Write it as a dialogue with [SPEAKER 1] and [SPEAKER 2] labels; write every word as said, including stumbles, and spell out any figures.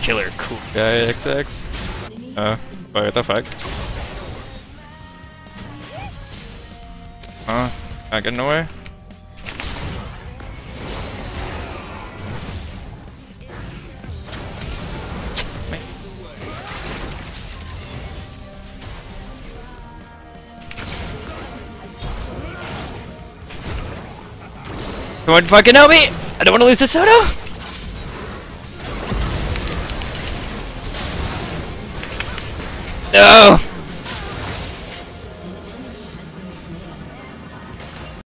[SPEAKER 1] killer, cool.
[SPEAKER 2] Yeah, X X. Uh, what the fuck? Huh? Not getting away? Someone fucking help me! I don't want to lose to Soto! No!